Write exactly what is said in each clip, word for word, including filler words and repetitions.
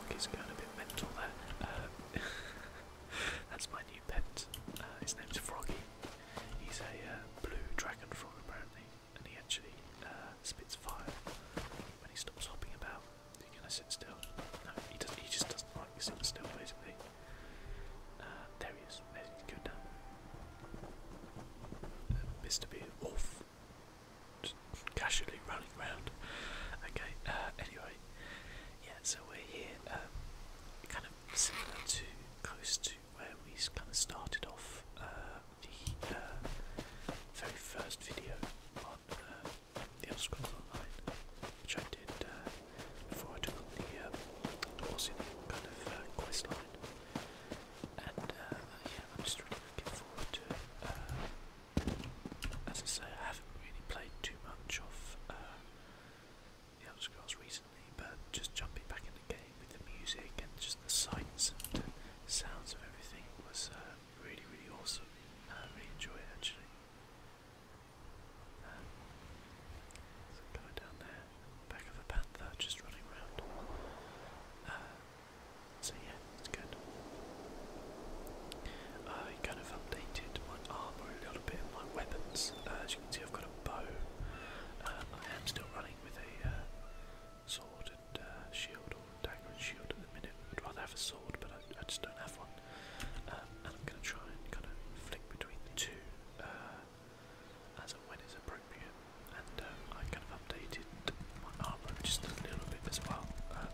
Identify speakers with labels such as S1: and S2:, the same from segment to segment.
S1: frog is going a bit mental there. Um, that's my new pet. Uh, his name's Froggy. He's a uh, blue dragon frog apparently, and he actually uh, spits fire when he stops hopping about. He's gonna sit still. No, he does. He just doesn't like sitting still, basically. Uh, there he is. There he's good now. Uh, Mister B, wolf, just casually running around. Okay. Uh, anyway, yeah. So we're here, um, kind of similar to, close to where we kind of started off. Uh, the uh, very first video on uh, the Elder Scrolls Online, which I did uh, before I took on the um, Orsinium kind of uh, quest line, and uh, yeah, I'm just really looking forward to it. Uh, as I say, I haven't really played too much of uh, the Elder Scrolls recently, but just jumping back in the game with the music and just the sights and sounds of everything was uh, really, really awesome. I really enjoy it actually. Um, so going down there, back of a panther just running around. Uh, so yeah, it's good. I kind of updated my armour a little bit, my weapons. Uh, as you can see, I've got a bow. Um, I am still running with a uh, sword and uh, shield, or dagger and shield at the minute. I'd rather have a sword, but I, I just don't have one. Um, and I'm going to try and kind of flick between the two uh, as and when it's appropriate. And um, I kind of updated my armour just a little bit as well. Um,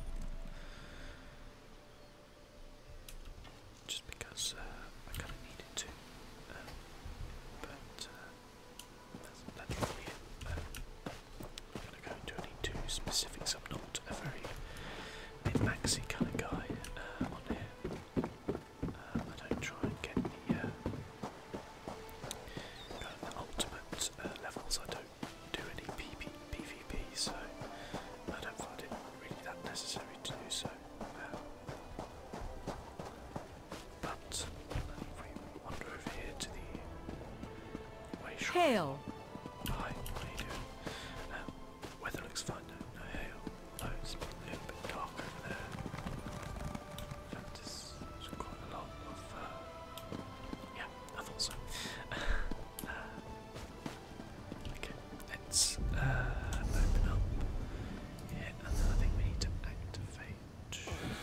S1: just because uh, I kind of needed to. Um, but uh, that's, that's really it. Um, I'm going to go into any too specifics. I'm not a very min-maxy kind of guy uh, on here. Um, I don't try and get the uh, kind of the ultimate uh, levels. I don't do any P P P V P, so I don't find it really that necessary to do so. Um, but if we wander over here to the way shrine.
S2: Hail!
S1: Hi, how are you doing? Um, weather looks fine, no, no hail. No, it's a little bit dark over there. In fact, there's, there's quite a lot of, uh, yeah, I thought so. uh, okay, let's uh, open up here, and then I think we need to activate the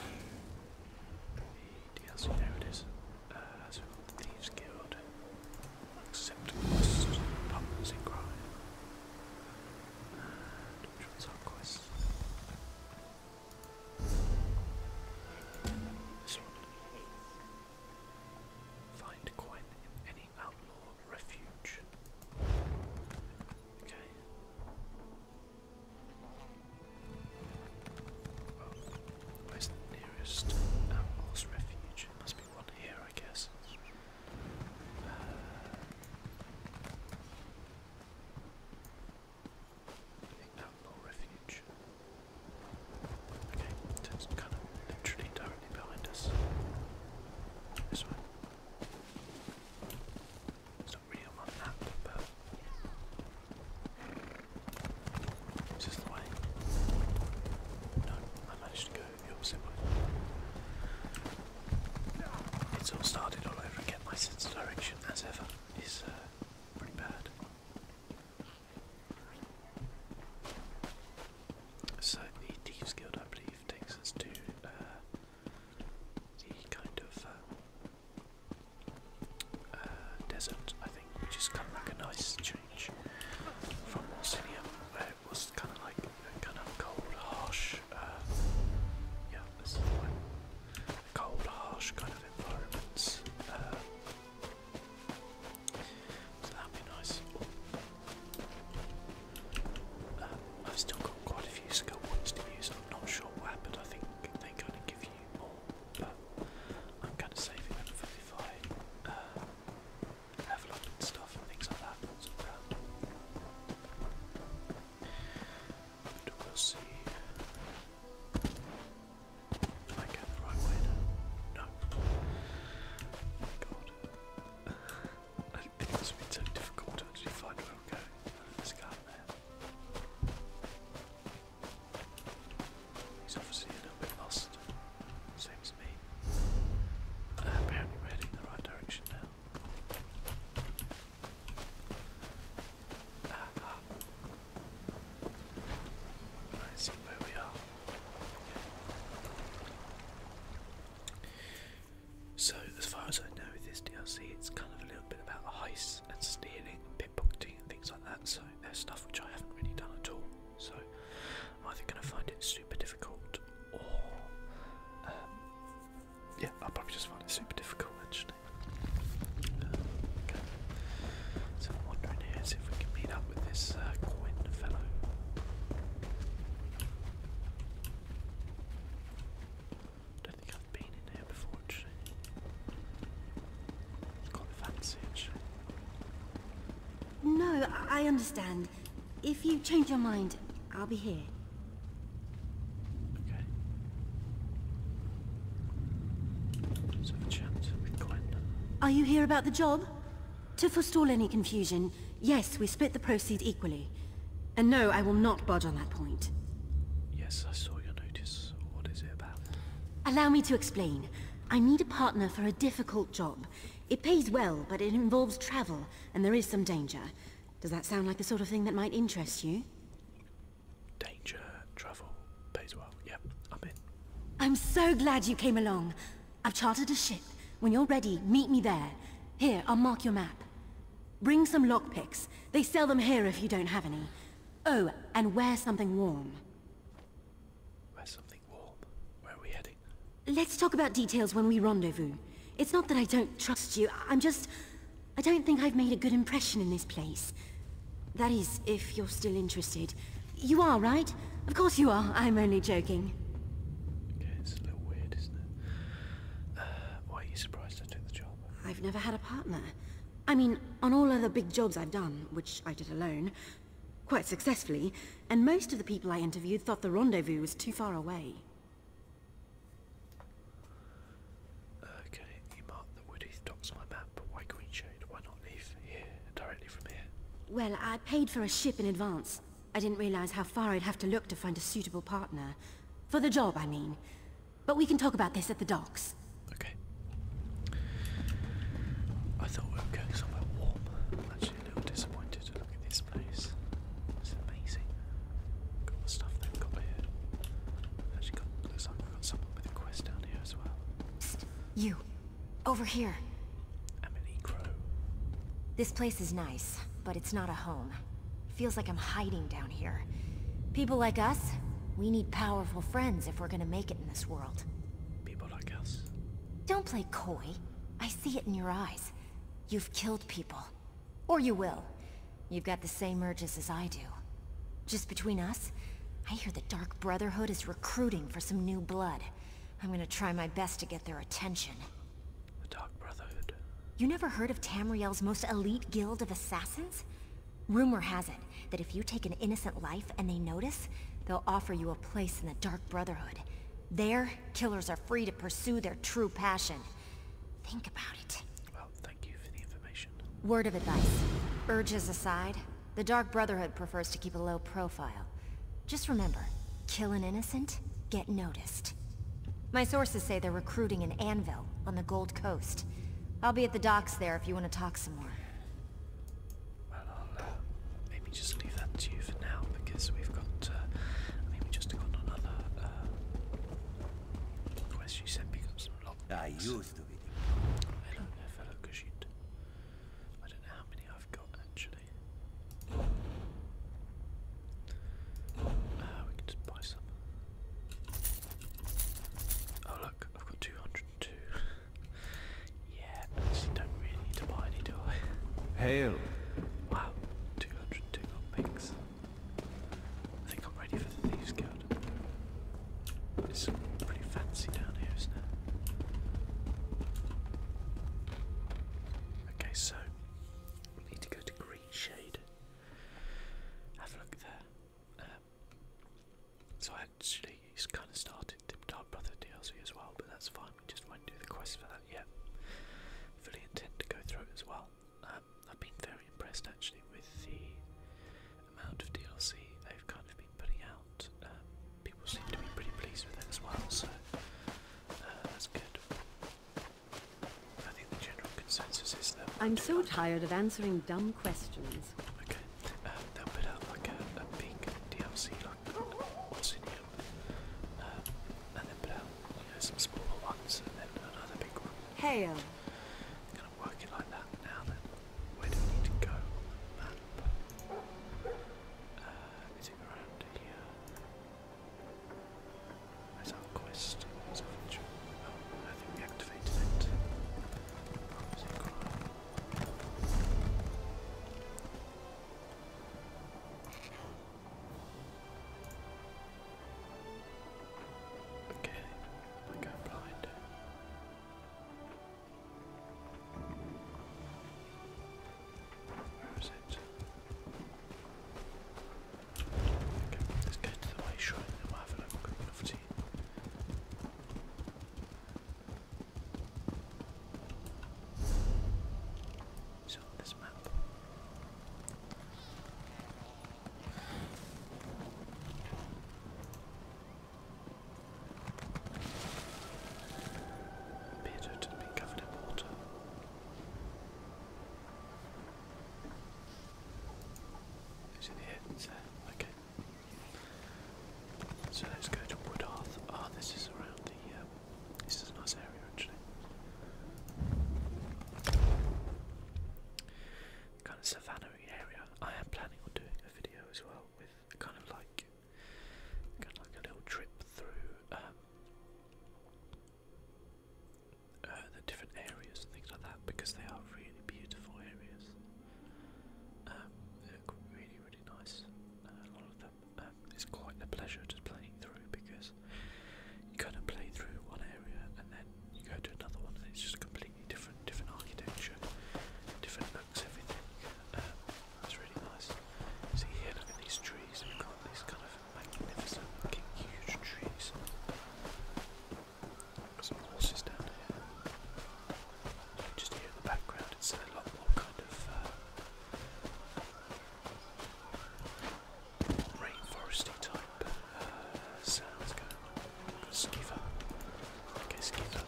S1: D L C, there it is. Uh, so we've got the Thieves Guild. Accept quest button message.
S2: No, I I understand. If you change your mind, I'll be here.
S1: Okay. Let's have a chat with Gwen.
S2: Are you here about the job? To forestall any confusion, yes, we split the proceeds equally. And no, I will not budge on that point.
S1: Yes, I saw your notice. What is it about?
S2: Allow me to explain. I need a partner for a difficult job. It pays well, but it involves travel, and there is some danger. Does that sound like the sort of thing that might interest you?
S1: Danger, travel, pays well. Yep, I'm in.
S2: I'm so glad you came along. I've chartered a ship. When you're ready, meet me there. Here, I'll mark your map. Bring some lockpicks. They sell them here if you don't have any. Oh, and wear something warm.
S1: Wear something warm? Where are we heading?
S2: Let's talk about details when we rendezvous. It's not that I don't trust you, I'm just... I don't think I've made a good impression in this place. That is, if you're still interested. You are, right? Of course you are, I'm only joking.
S1: Okay, it's a little weird, isn't it? Uh, why are you surprised I took the job?
S2: I've never had a partner. I mean, on all other big jobs I've done, which I did alone, quite successfully, and most of the people I interviewed thought the rendezvous was too far away.
S1: Okay, you marked the Woodheath docks on my map, but why Green Shade? Why not leave here, directly from here?
S2: Well, I paid for a ship in advance. I didn't realize how far I'd have to look to find a suitable partner. For the job, I mean. But we can talk about this at the docks.
S1: Okay. I thought we were going somewhere warm. I'm actually a little disappointed to look at this place. It's amazing. Look at all the stuff they've got here. Actually got, looks like we've got someone with a quest down here as well.
S3: Psst, you. Over here.
S1: Emily Crow.
S3: This place is nice, but it's not a home. Feels like I'm hiding down here. People like us, we need powerful friends if we're gonna make it in this world.
S1: People like us.
S3: Don't play coy. I see it in your eyes. You've killed people. Or you will. You've got the same urges as I do. Just between us, I hear the Dark Brotherhood is recruiting for some new blood. I'm gonna try my best to get their attention.
S1: The Dark Brotherhood.
S3: You never heard of Tamriel's most elite guild of assassins? Rumor has it that if you take an innocent life and they notice, they'll offer you a place in the Dark Brotherhood. There, killers are free to pursue their true passion. Think about it.
S1: Well, thank you for the information.
S3: Word of advice. Urges aside, the Dark Brotherhood prefers to keep a low profile. Just remember, kill an innocent, get noticed. My sources say they're recruiting in Anvil, on the Gold Coast. I'll be at the docks there if you want to talk some more.
S1: Well, I'll uh, maybe just leave that to you for now, because we've got, uh, I mean, we just got another, uh, quest you sent me, got some lockpicks.
S4: I used to be.
S1: Hello there, fellow Kushit. I don't know how many I've got, actually. Uh, we can just buy some. Oh look, I've got two hundred and two. Yeah, actually don't really need to buy any, do I?
S4: Hail.
S1: Wow, two hundred and two lockpicks. I think I'm ready for the Thieves Guild. It's pretty fancy down here, isn't it? Okay, so we need to go to Green Shade. Have a look there. Um, so I actually, he's kind of started the Dark Brother D L C as well, but that's fine. We just won't do the quest for that yet. Fully intend to go through it as well. Um, I've been very impressed actually with the amount of D L C they've kind of been putting out. Um, people seem to be pretty pleased with it as well, so uh, that's good. I think the general consensus is that we'll
S2: I'm
S1: do
S2: so
S1: like-
S2: tired of answering dumb questions.
S1: Okay, uh, they'll put out like a, a big D L C like Orsinium, um, and then put out you know, some smaller ones, and then another big one.
S2: Hail.
S1: Kind of work it like that. Now then, where do we need to go? Map. Uh, is it around here? Where's our quest? Where's our feature? Oh, I think we activated it. Is it gone? Okay, I go blind. because they are really beautiful areas. Um, they look really, really nice. Uh, a lot of them. Um, it's quite a pleasure just playing through because you kind of play through one area and then you go to another one and it's just completely different, different architecture, different looks, everything. Um, it's really nice. See here, look at these trees. We've got these kind of magnificent looking huge trees. Got some horses down here. Just here in the background, it's a lot more kind of uh, rainforesty type uh, sounds going on. Got a skeever. Okay, skeever.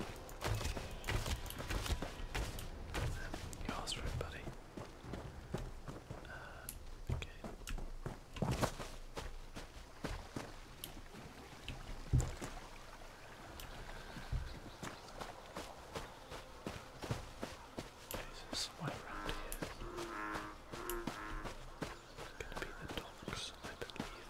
S1: You asked for it, buddy. Uh, okay. Okay, so somewhere around here. It's going to be the docks, I believe.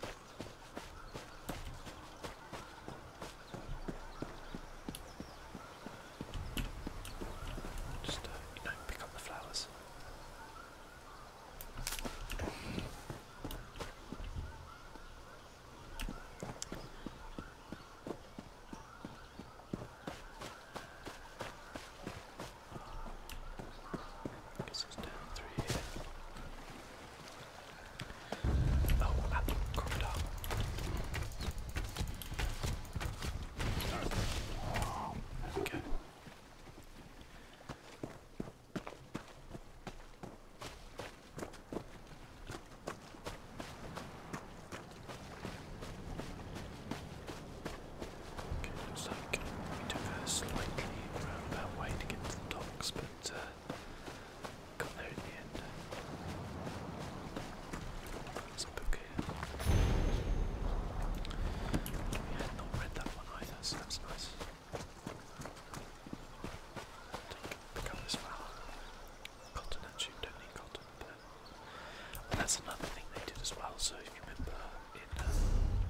S1: Just, uh, you know, pick up the flowers. Guess it's down through here. Oh, apple crocodile. There we go. Okay, looks like we took a slightly roundabout way to get to the docks, but uh, got there in the end. There's a book here. We had not read that one either, so that's nice. Take, pick up this flower. Cotton, actually, we don't need cotton, but well, that's another thing they did as well. So if you remember in um,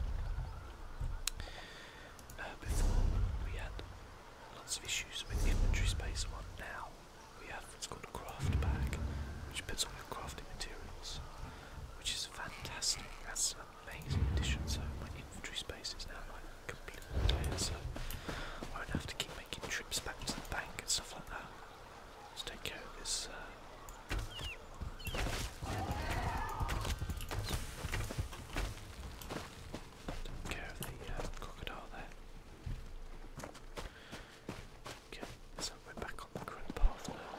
S1: uh, before we had lots of issues with inventory space. One now we have what's called a craft bag, which puts all your crafting materials, which is fantastic. That's an amazing addition. So my inventory space is now like completely clear, so I won't have to keep making trips back to the bank and stuff like that. Let's take care of this. Uh, take care of the uh, crocodile there. Okay, so we're back on the correct path now.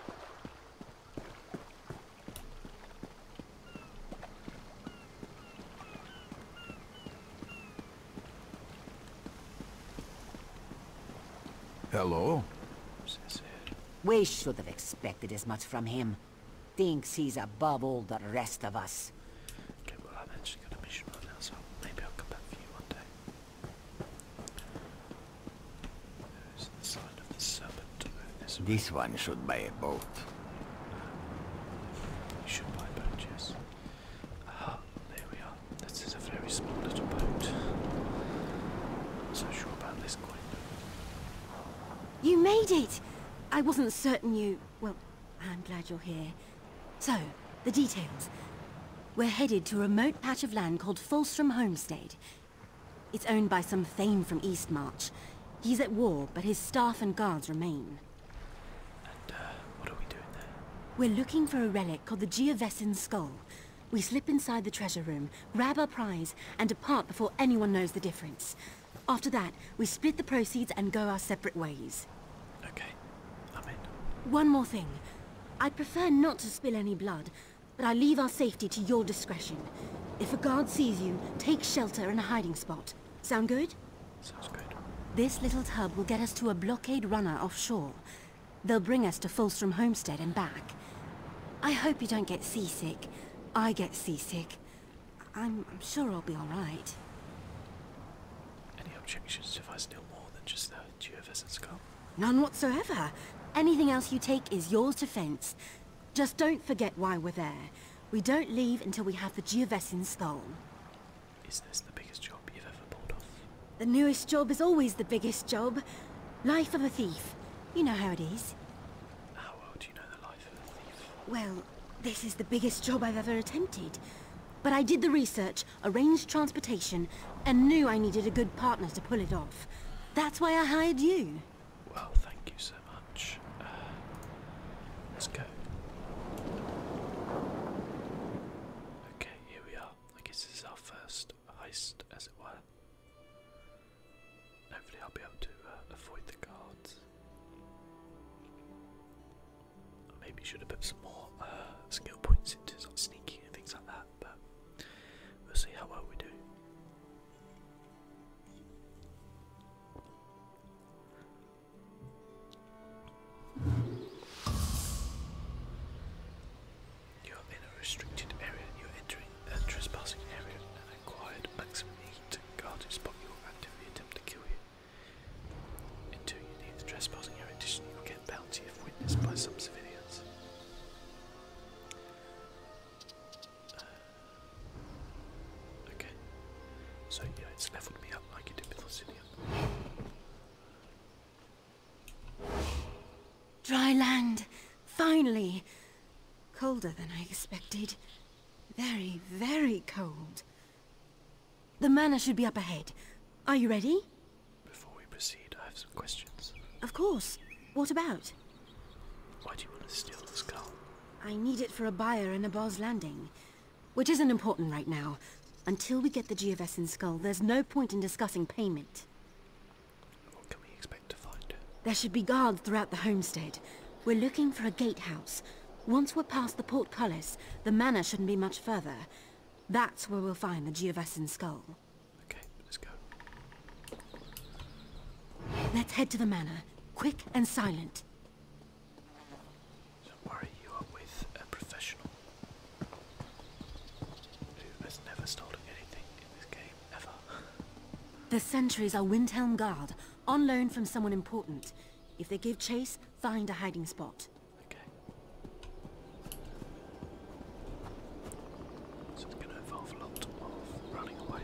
S4: Hello?
S1: What's this here?
S5: We should have expected as much from him. Thinks he's above all the rest of us.
S1: Okay, well I've actually got a mission right now, so maybe I'll come back for you one day. There's the sign of the serpent over this way.
S4: This one should buy a boat.
S1: You should buy a boat, yes. Aha, there we are. This is a very small little boat. Not so sure about this quite.
S2: You made it! I wasn't certain you... Well, I'm glad you're here. So, the details. We're headed to a remote patch of land called Fulstrom Homestead. It's owned by some Thane from Eastmarch. He's at war, but his staff and guards remain.
S1: And, uh, what are we doing there?
S2: We're looking for a relic called the Geovessan Skull. We slip inside the treasure room, grab our prize, and depart before anyone knows the difference. After that, we split the proceeds and go our separate ways.
S1: Okay, I'm in.
S2: One more thing. I'd prefer not to spill any blood, but I leave our safety to your discretion. If a guard sees you, take shelter in a hiding spot. Sound good?
S1: Sounds good.
S2: This little tub will get us to a blockade runner offshore. They'll bring us to Fulstrom Homestead and back. I hope you don't get seasick. I get seasick. I'm, I'm sure I'll be all right.
S1: Any objections if I steal more than just the Geovessan Skull?
S2: None whatsoever. Anything else you take is yours to fence. Just don't forget why we're there. We don't leave until we have the Geovessan Skull.
S1: Is this the biggest job you've ever pulled off?
S2: The newest job is always the biggest job. Life of a thief. You know how it is.
S1: How,
S2: Well, this is the biggest job I've ever attempted. But I did the research, arranged transportation, and knew I needed a good partner to pull it off. That's why I hired you.
S1: Well, thank you so much. Uh, let's go. Okay, here we are. I guess this is our first heist, as it were. Hopefully I'll be able to uh, avoid the guards. I maybe should have put some more uh, skill points into sort of sneaking and things like that, but we'll see how well we do. You're in a restricted area. You're entering a trespassing area and acquired maximum heat. Guards who spot you will actively attempt to kill you. Until you leave the trespassing area, additionally you will get bounty if witnessed by some civilians. Uh, okay. So yeah, it's leveled me up like it did with Orsinium.
S2: Dry land. Finally. Colder than I expected. Very, very cold. The manor should be up ahead. Are you ready?
S1: Before we proceed, I have some questions.
S2: Of course. What about?
S1: Why do you want to steal the skull?
S2: I need it for a buyer in a boss landing. Which isn't important right now. Until we get the Geovessan skull, there's no point in discussing payment.
S1: What can we expect to find?
S2: There should be guards throughout the homestead. We're looking for a gatehouse. Once we're past the portcullis, the manor shouldn't be much further. That's where we'll find the Geovessan skull.
S1: Okay, let's go.
S2: Let's head to the manor. Quick and silent.
S1: Don't worry, you are with a professional who has never stolen anything in this game, ever.
S2: The sentries are Windhelm Guard, on loan from someone important. If they give chase, find a hiding spot.
S1: Okay. So it's going to involve a lot of running away.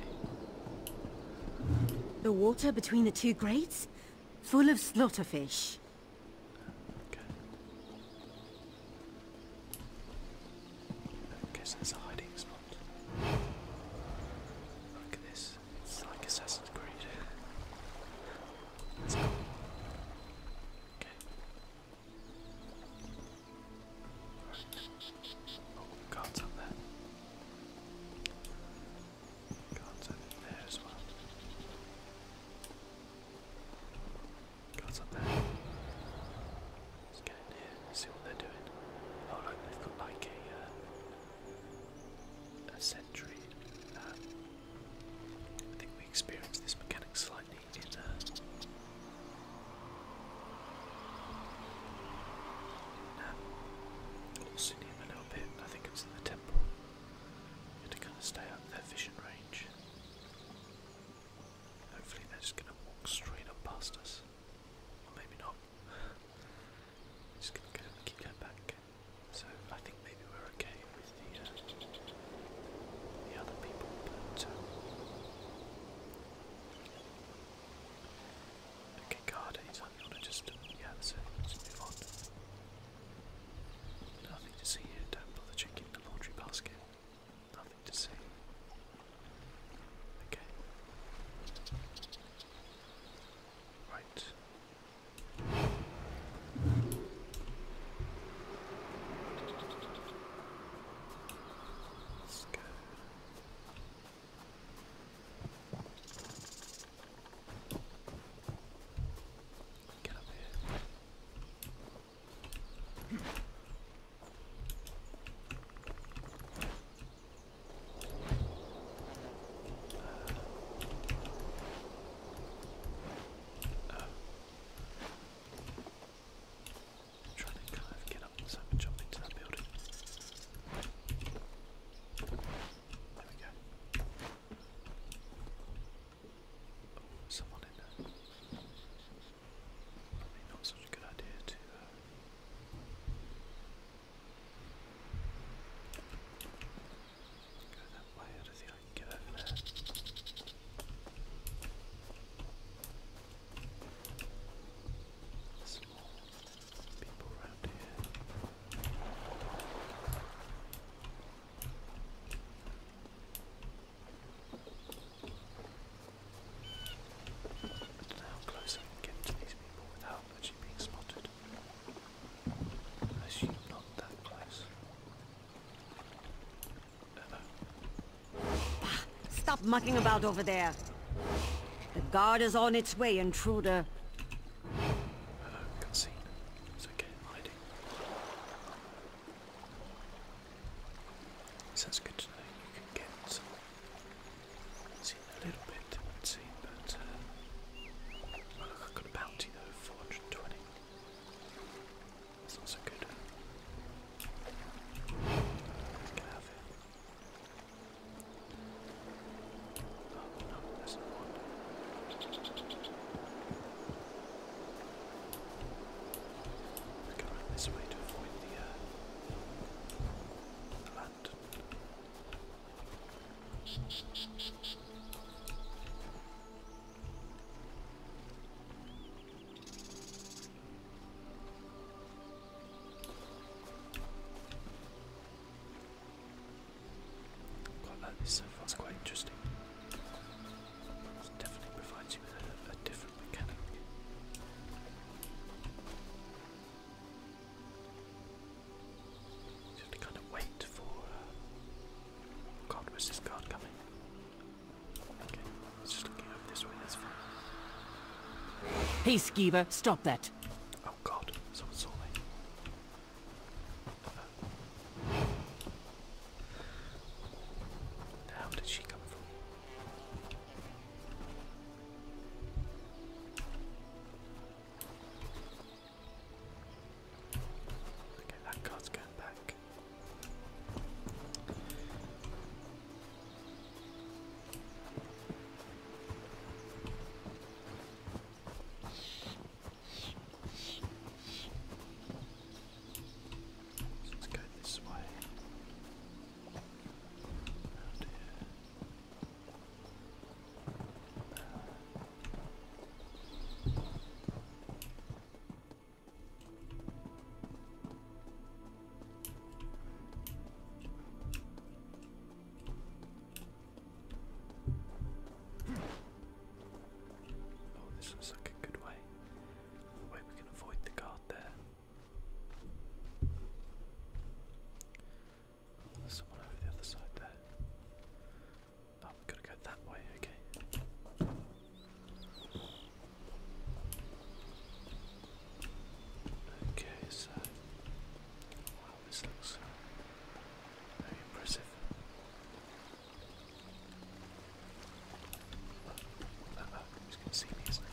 S2: The water between the two grates? Full of slaughterfish.
S1: Okay. I guess there's a hiding spot. Look at this. It's like Assassin's Creed. Let's go. Okay. Right. Oh, guards up there. Guards over there as well. Guards up there.
S6: Stop mucking about over there. The guard is on its way, intruder.
S1: Uh, cutscene. It's okay, I'm hiding. Sounds good to know you can get some. Seen a little bit, it seems, but uh, oh, look, I've got a bounty though, four hundred twenty. That's not so good. Get out of here. Oh no, there's not one. Let's go around this way to avoid the, uh, the lantern. Quite like this so far, it's quite interesting. It definitely provides you with a, a different mechanic. You have to kind of wait for. Uh, God, where's this guard coming? Okay, it's just looking over this way, that's fine.
S5: Hey, Skeever, stop that.
S1: Oh God, someone saw me. The hell did she come from? Okay, that guard's going back. Let's go this way. Around here. Oh, this looks like a good way. A way we can avoid the guard there. There's someone over the other side there. Oh, we've got to go that way, okay. Okay, so. Wow, this looks very impressive. Uh oh, he's going to see me, isn't he?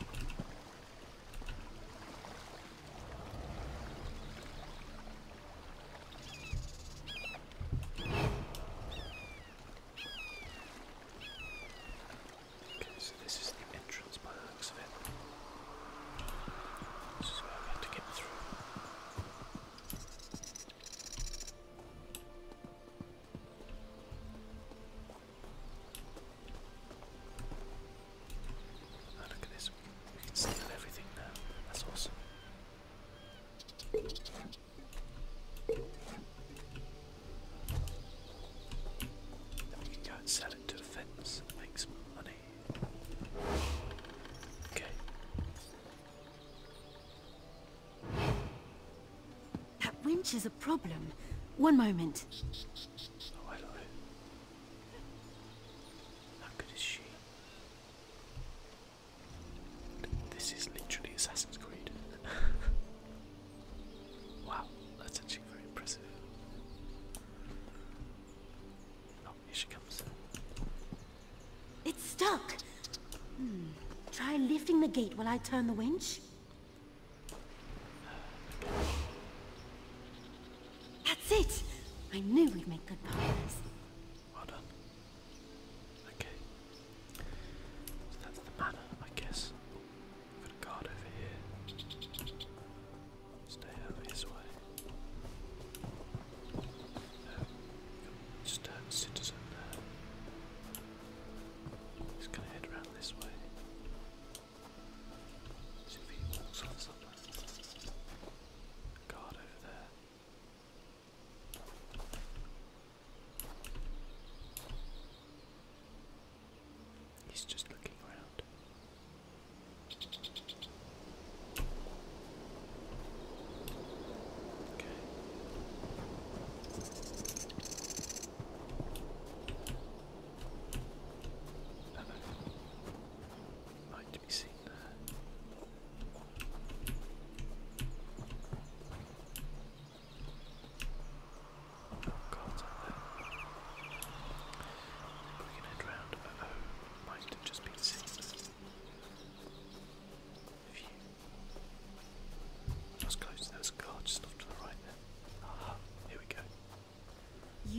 S1: Okay, so this is the entrance by the looks of it. This is where we have to get through. Oh, look at this. We can steal everything now. That's awesome. Then we can go and sell it to a fence and make some money. Okay.
S2: That winch is a problem. One moment.
S1: Oh, hello. How good is she? This is literally Assassin's Creed. Wow, that's actually very impressive. Oh, here she comes.
S2: It's stuck. Hmm. Try lifting the gate while I turn the winch. That's it. I knew we'd make good partners.
S1: Well done. Okay. So that's the manor, I guess. Got a guard over here. Stay over his way. No, just a citizen there. He's gonna head around this way. See if he walks off somewhere. Guard over there. He's just looking around. Okay.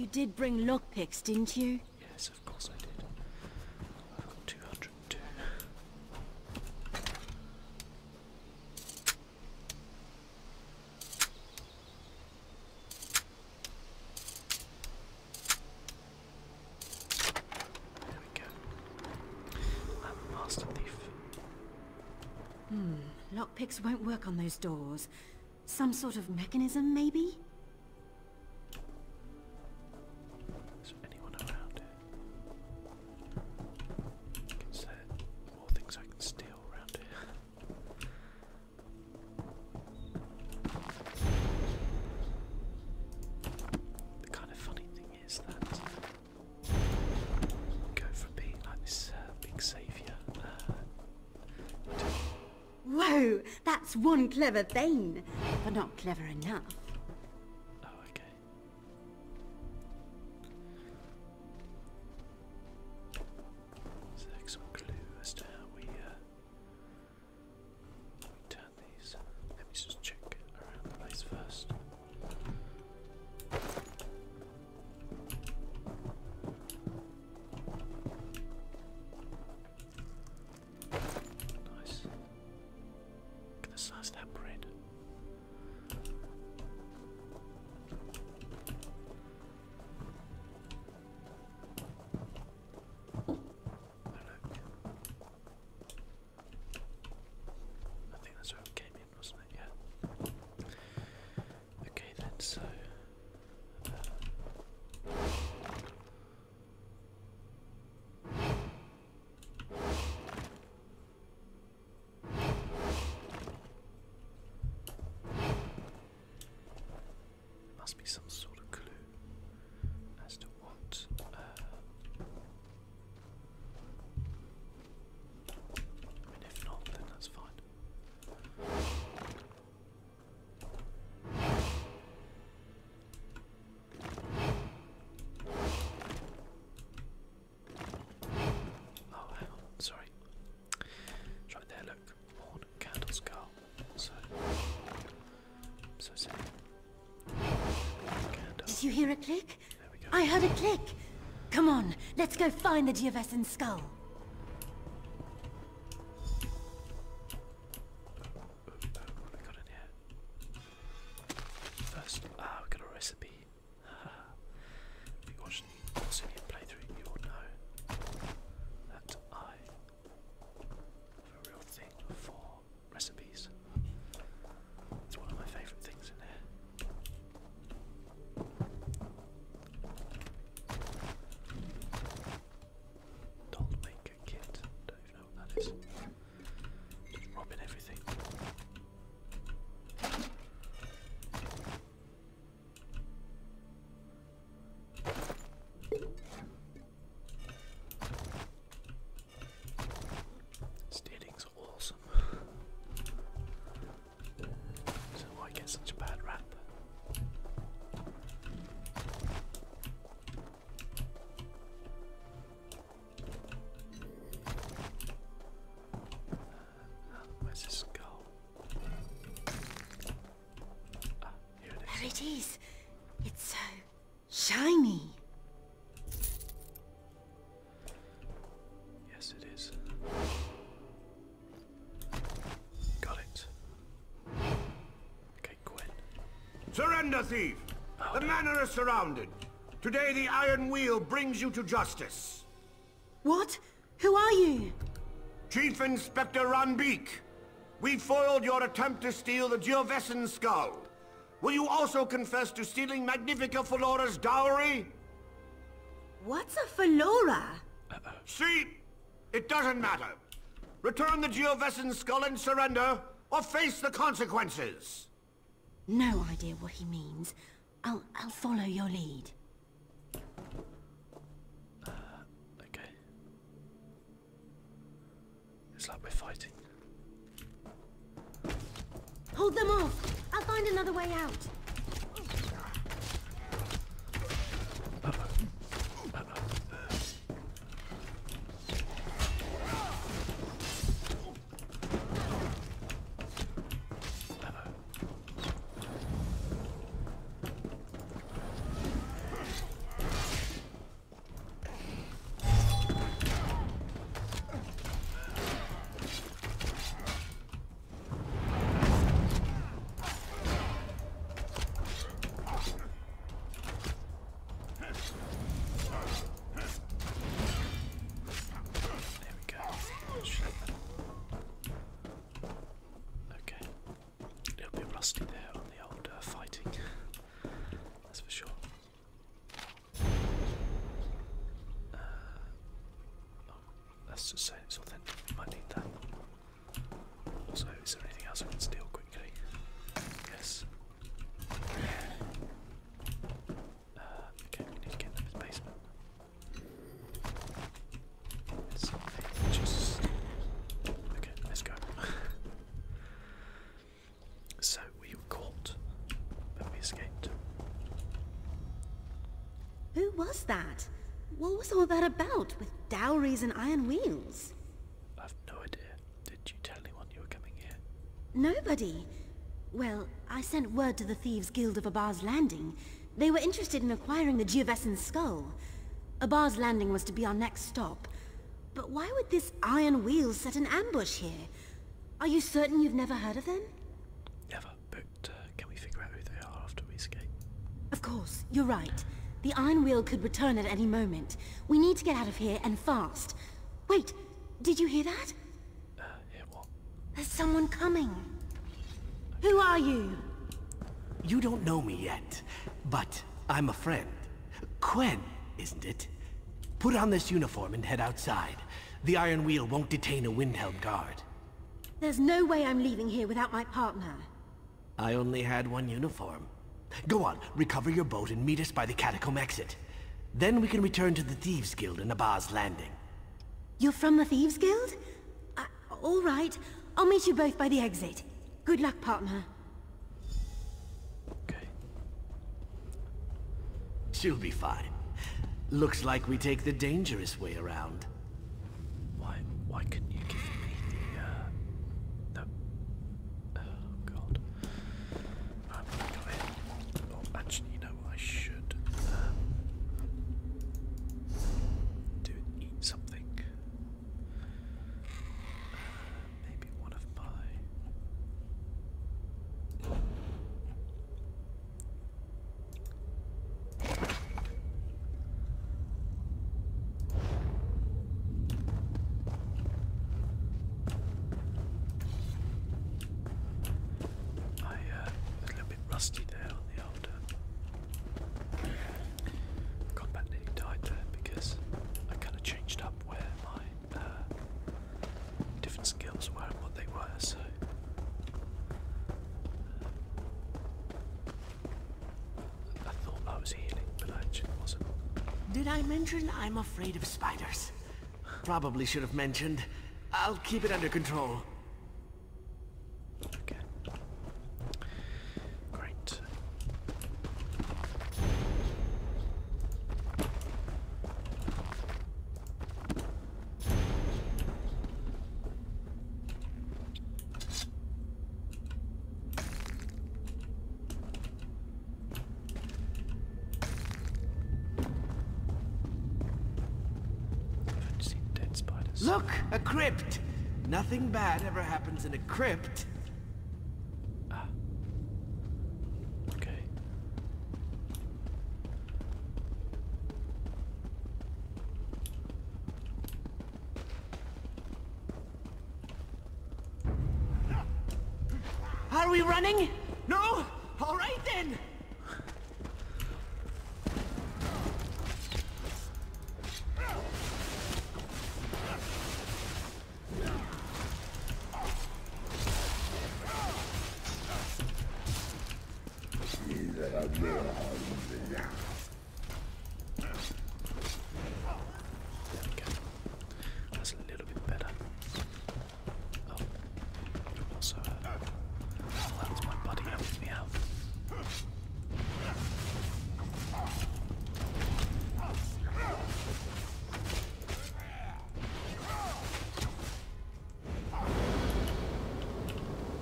S2: did bring lockpicks, didn't you?
S1: Yes, of course I did. I've got two hundred and two. There we go. I'm a master thief.
S2: Hmm, lockpicks won't work on those doors. Some sort of mechanism, maybe?
S1: Is there anyone around here? Is there more things I can steal around here? The kind of funny thing is that go from being like this uh, big saviour uh, to
S2: Whoa, that's one clever thing, but not clever enough.
S1: oh, okay. So there's some clue as to how we, uh, we turn these. Let me just check around the place first. Nice. Look at the size of that bread. Oh, look. I think that's where we came in, wasn't it? Yeah. Okay then, so... Uh, must be some sort of clue as to what. Uh, I mean, if not, then that's fine. Oh, hang on, sorry. It's right there, look. Horn and candle skull. So, so silly. Candle.
S2: Did you hear a click?
S1: There we go.
S2: I heard a click! Come on, let's go find the Geovessan skull.
S1: Ooh, ooh, what have we got in here? First, ah, we got a recipe. If you watch the Orsinium playthrough, you will know that I have a real thing for recipes. It's one of my favourite things in there. Doll maker kit. Don't even know what that is. Just robbing everything. Stealing's awesome. So why get such a bad rap? Uh, where's his skull? Ah, here it is.
S2: There it is. It's so shiny.
S1: Yes, it is. Got it. Okay, Gwen.
S7: Surrender, thief! The manor is surrounded. Today the Iron Wheel brings you to justice.
S2: What? Who are you?
S7: Chief Inspector Ranbeek, we foiled your attempt to steal the Geovessan skull. Will you also confess to stealing Magnifica Felora's dowry?
S2: What's a Felora?
S7: See, it doesn't matter. Return the Geovessan skull and surrender, or face the consequences.
S2: No idea what he means. I'll I'll follow your lead.
S1: Okay. It's like we're fighting.
S2: Hold them off! I'll find another way out.
S1: rusty there on the old uh, fighting. That's for sure. Uh, oh, that's just saying it's authentic. Might need that. Also, is there anything else I can steal quickly? Yes. Uh, okay, we need to get into the basement. It's just okay. Let's go. So we were caught, but we escaped.
S2: Who was that? What was all that about, with dowries and iron wheels?
S1: I've no idea. Did you tell anyone you were coming here?
S2: Nobody. Well, I sent word to the Thieves Guild of Abar's Landing. They were interested in acquiring the Geovessan skull. Abar's Landing was to be our next stop. But why would this iron wheel set an ambush here? Are you certain you've never heard of them?
S1: Never, but uh, can we figure out who they are after we escape?
S2: Of course, you're right. The iron wheel could return at any moment. We need to get out of here, and fast. Wait, did you hear that?
S1: Uh, hear what?
S2: There's someone coming. Who are you?
S8: You don't know me yet, but I'm a friend. Quen, isn't it? Put on this uniform and head outside. The iron wheel won't detain a Windhelm guard.
S2: There's no way I'm leaving here without my partner.
S8: I only had one uniform. Go on, recover your boat and meet us by the catacomb exit. Then we can return to the Thieves Guild in Abar's Landing.
S2: You're from the Thieves Guild? Uh, all right. I'll meet you both by the exit. Good luck, partner.
S1: Okay.
S8: She'll be fine. Looks like we take the dangerous way around.
S1: Why? Why couldn't you give me the? Uh, the. Oh God. I'm gonna go in. Oh, actually, you know what I should um, do? Eat something. Uh, maybe one of my. Rusty there on the old uh, combat nearly died there because I kind of changed up where my uh, different skills were and what they were, so uh, I thought I was healing, but I actually wasn't.
S8: Did I mention I'm afraid of spiders? Probably should have mentioned. I'll keep it under control.
S1: Okay. Great. I've seen dead spiders.
S8: Look, a crypt. Nothing bad ever happens in a crypt.
S1: Ah. Okay.
S8: Are we running? No? All right then.
S1: There we go. That's a little bit better. Oh. Also, uh, oh, that was my buddy helping me out.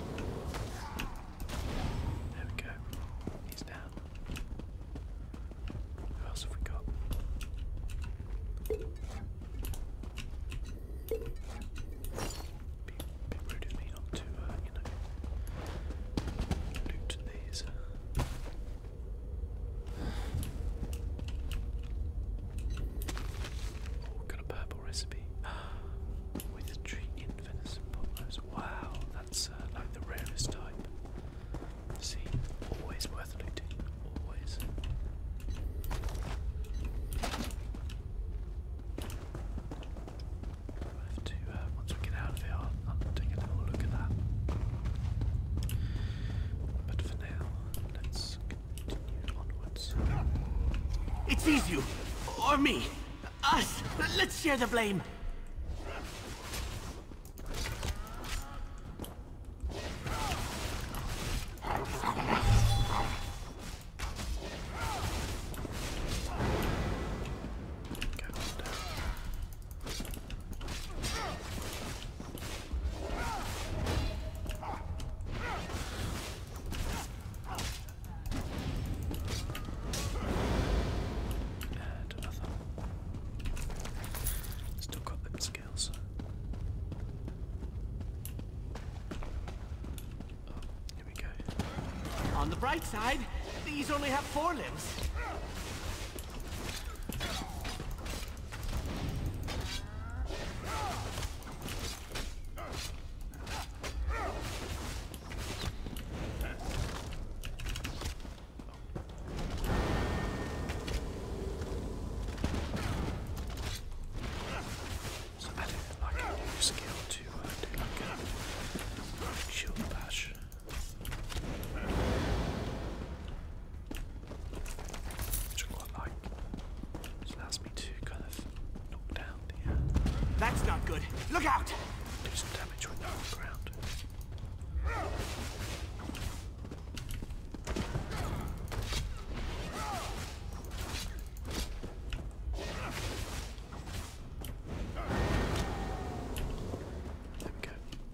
S1: There we go. He's down.
S8: it sees you. Or me. Us. Let's share the blame. On the bright side, these only have four limbs.
S1: So I didn't like a new skill to uh, do like a shield bash. Which I quite like. It allows me to kind of knock down the. Uh,
S8: That's not good. Look out!
S1: do some damage when they're on the ground. There we go.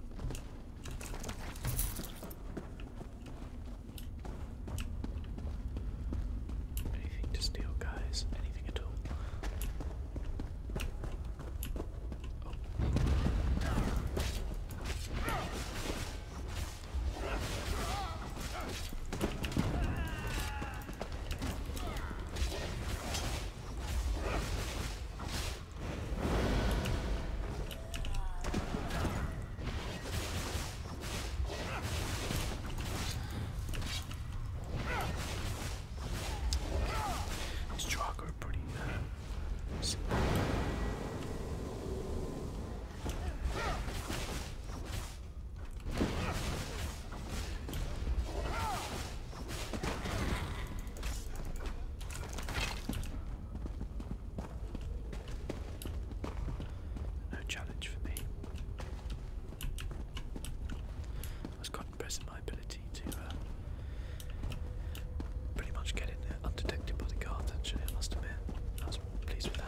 S1: Anything to steal, guys? Anything at all? These Drago are pretty uh, simple. No challenge for me. I was quite impressed with my ability to uh, pretty much get in there undetected by the guards, actually, I must admit. I was pleased with that.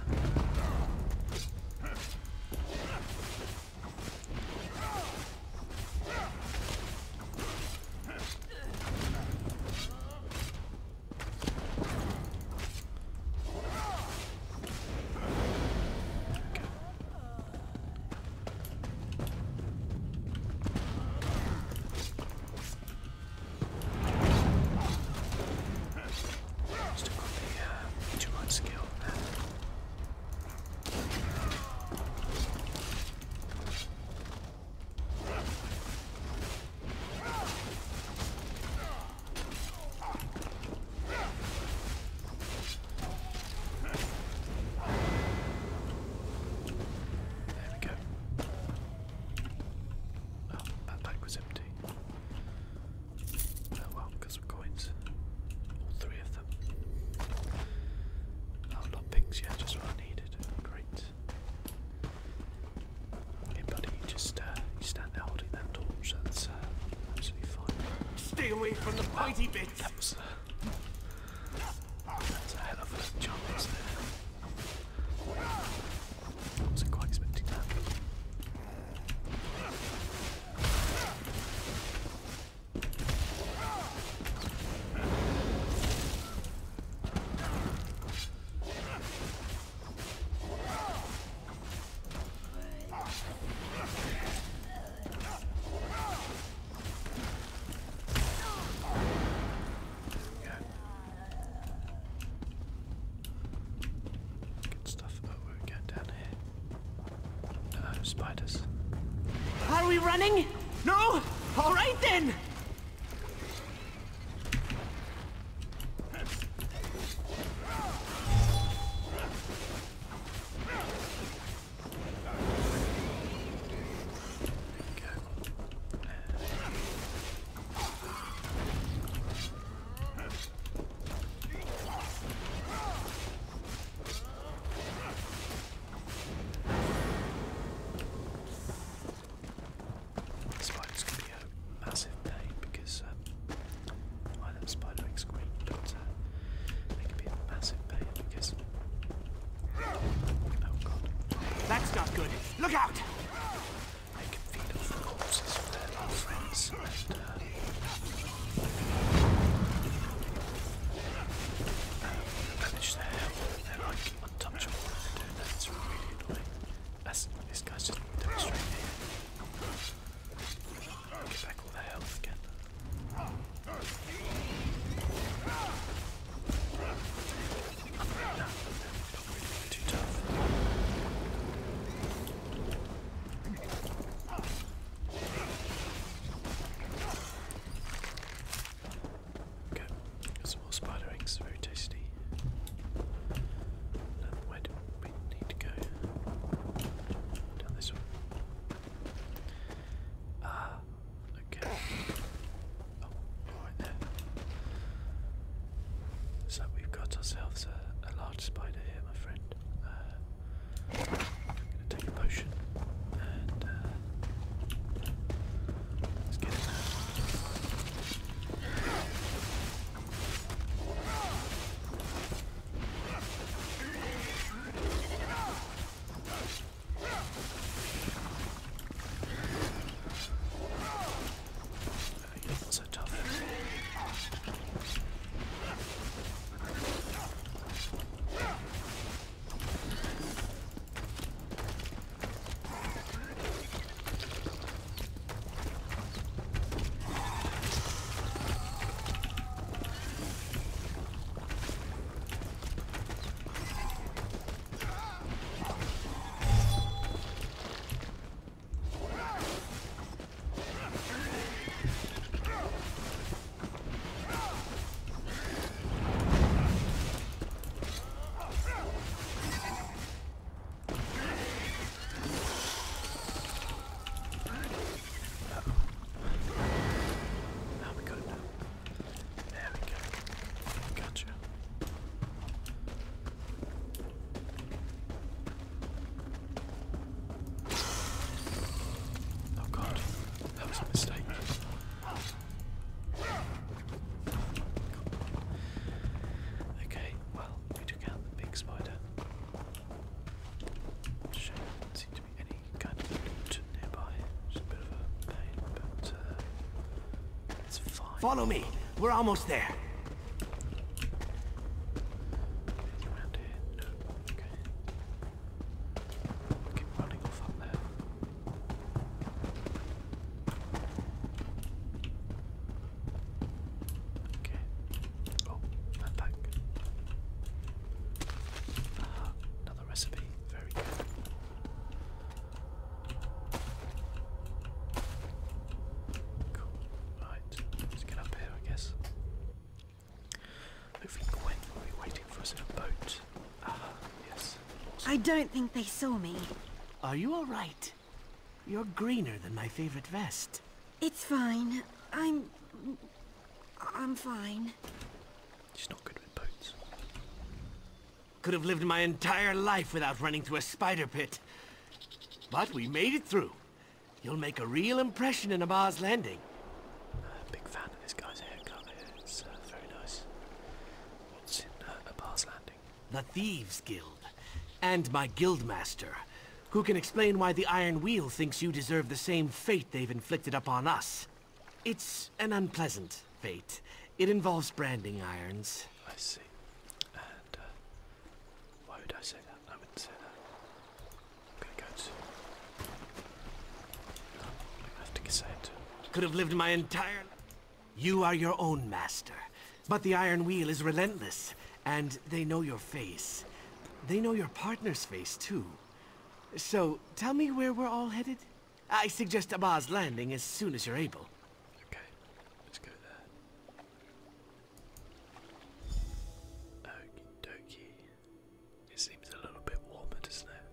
S1: Still got the uh, two-line skill there. There we go. Oh, that bag was empty. Oh well, because of coins. All three of them. Oh, not pigs, yeah, just what I needed. Great. Okay, buddy, you just uh, you stand there holding that torch. That's uh, absolutely fine.
S8: Stay away from the pointy bits.
S1: That was uh, that's a hell of a chance there. I wasn't quite expecting that. Yeah.
S8: Follow me. We're almost there.
S1: Anything around here? No. Okay. Keep running off up there. Okay. Oh, that back. Ah, another recipe. Very good. Cool. Right. Let's get up here, I guess. Hopefully Gwen will be waiting for us in a boat. Ah, yes. Awesome.
S2: I don't think they saw me.
S8: Are you all right? You're greener than my favorite vest.
S2: It's fine. I'm... I'm fine.
S1: She's not good with boats.
S8: Could have lived my entire life without running through a spider pit. But we made it through. You'll make a real impression in Abba's Landing.
S1: Uh, big fan of this guy's haircut here. It's uh, very nice. What's in uh, Abba's Landing?
S8: The Thieves Guild. And my guildmaster, who can explain why the Iron Wheel thinks you deserve the same fate they've inflicted upon us. It's an unpleasant fate. It involves branding irons.
S1: I see. And, uh, why would I say that? I wouldn't say that. I'm gonna go to... Oh, I have to say it to...
S8: Could have lived my entire... You are your own master. But the Iron Wheel is relentless, and they know your face. They know your partner's face, too. So, tell me where we're all headed? I suggest Abba's Landing as soon as you're able.
S1: Okay, let's go there. Okie dokie. It seems a little bit warmer, doesn't it?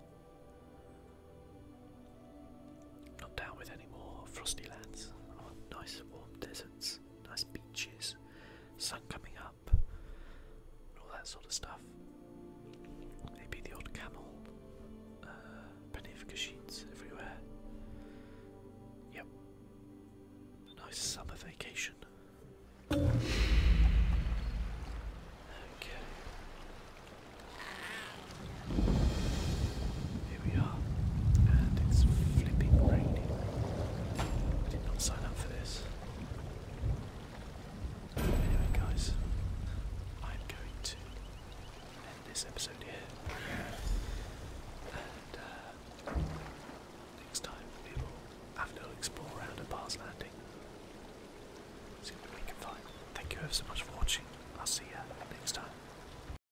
S1: Not down with any more frosty lands. I want nice warm deserts, nice beaches, sun coming up, and all that sort of stuff. Maybe the odd camel. Uh, Benefica sheets everywhere. Yep. A nice summer vacation. Okay. Here we are. And it's flipping raining. I did not sign up for this. Anyway, guys, I'm going to end this episode here. And uh, next time we will have a little explore around Abba's Landing. See what we can find. Thank you ever so much for watching. I'll see you next time.